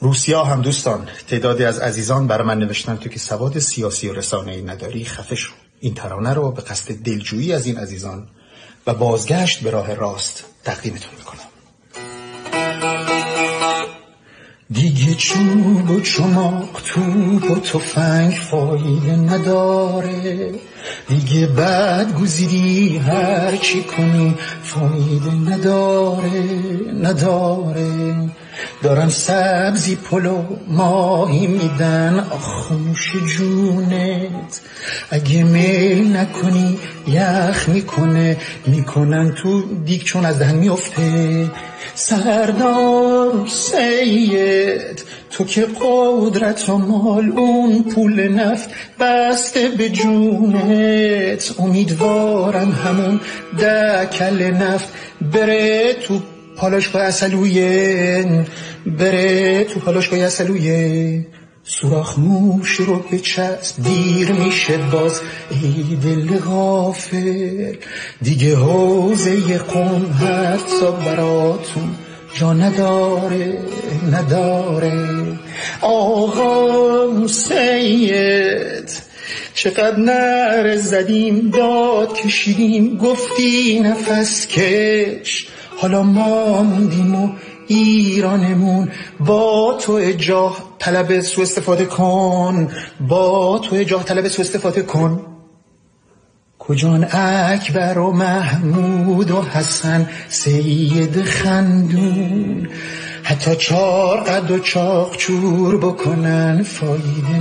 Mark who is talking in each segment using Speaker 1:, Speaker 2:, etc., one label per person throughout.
Speaker 1: روسیا هم دوستان، تعدادی از عزیزان برای من نوشتن تو که سواد سیاسی و رسانه‌ای نداری خفه شو. این ترانه رو به قصد دلجویی از این عزیزان و بازگشت به راه راست تقدیمتون میکنم. دیگه چوب و چماق، توپ و تفنگ فایده نداره، دیگه بعد گزیدی هر چی کنی فایده نداره. دارن سبزی پلو ماهی میدن، آخ نوش جونت، اگه میل نکنی یخ میکنن تو دیگ چون از دهن میفته. سردار سید تو که قدرت و مال، اون پول نفت بسته به جونت، امیدوارم همون دکل نفت بره تو پالاشگاه اصلویه. سوراخ موش رو بچسب، دیر میشه باز ای دل غافل، دیگه حوزه قم حساب براتون جا نداره. آقا سید چقدر نره زدیم، داد کشیدیم، گفتی نفس کش، حالا ما موندیم و ایرانمون با تو جاه طلب سو استفاده کن. کجان اکبر و محمود و حسن سید خندون، حتی 4 قد و چاق چور بکنن فایده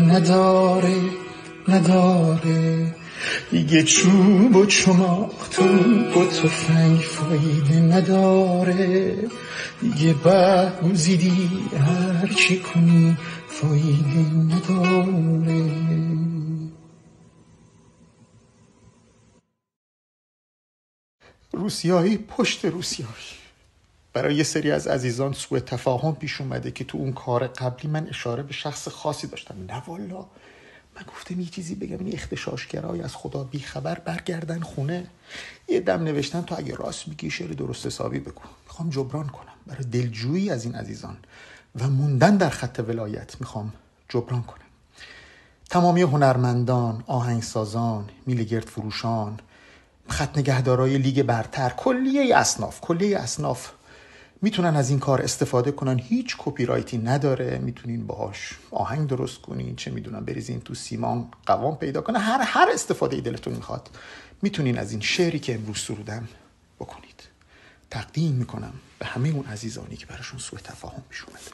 Speaker 1: نداره. دیگه چوب و چماق، توپ و تفنگ فایده نداره، دیگه بعد گزیدی هر چی کنی فایده نداره. روسیایی پشت روسیایی. برای یه سری از عزیزان سوء تفاهم پیش اومده که تو اون کار قبلی من اشاره به شخص خاصی داشتم. نه والا، من گفتم یه چیزی بگم، یه اختشاشگرای از خدا بیخبر برگردن خونه. یه دم نوشتن تو اگه راست میگی شعر درست حسابی بگو. میخوام جبران کنم برای دلجویی از این عزیزان و موندن در خط ولایت، میخوام جبران کنم. تمامی هنرمندان، آهنگسازان، میلگرد فروشان، خط نگهدارای لیگ برتر، کلیه اصناف میتونن از این کار استفاده کنن. هیچ کپی رایتی نداره، میتونین باهاش آهنگ درست کنین، چه میدونم بریزین تو سیمان قوام پیدا کنه، هر استفاده ای دلتون میخواد میتونین از این شعری که امروز سرودم بکنید. تقدیم میکنم به همه اون عزیزانی که براشون سوء تفاهم پیش اومده.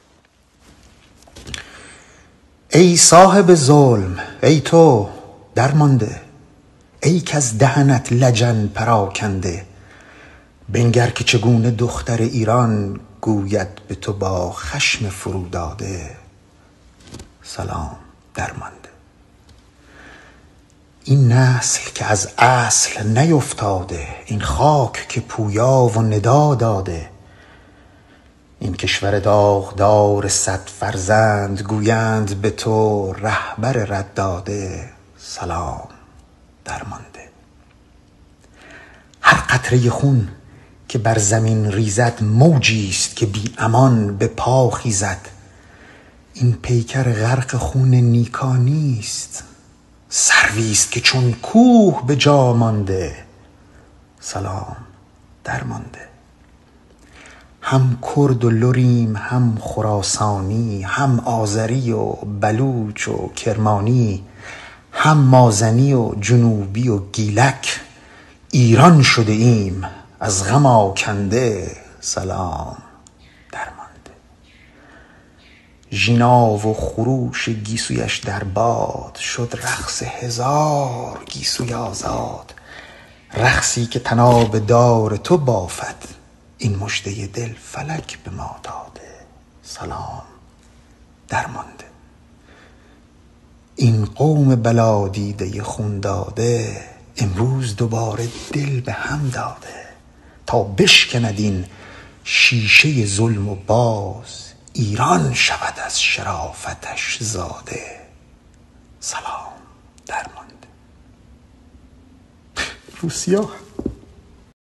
Speaker 1: ای صاحب ظلم، ای تو درمانده، ای که از دهنت لجن پراکنده، بنگر که چگونه دختر ایران گوید به تو با خشم فروداده سلام درمانده. این نسل که از اصل نیفتاده، این خاک که پویا و ندا داده، این کشور داغدار 100 فرزند گویند به تو رهبر رد داده سلام درمانده. هر قطره خون که بر زمین ریزد، موجیست که بی امان به پا خیزد، این پیکر غرق خون نیکا نیست، سرویست که چون کوه به جا مانده سلام درمانده. هم کرد و لریم، هم خراسانی، هم آذری و بلوچ و کرمانی، هم مازنی و جنوبی و گیلک، ایران شده ایم از غم آکنده سلام درمانده. ژینا و خروش گیسویش در باد، شد رقص 1000 گیسوی آزاد، رقصی که طناب دار تو بافد، این مژده دل فلک به ما داده سلام درمانده. این قوم بلا دیده خون داده، امروز دوباره دل به هم داده، تا بشکند این شیشه ظلم و باز، ایران شود از شرافتش زاده سلام درمانده. روسیا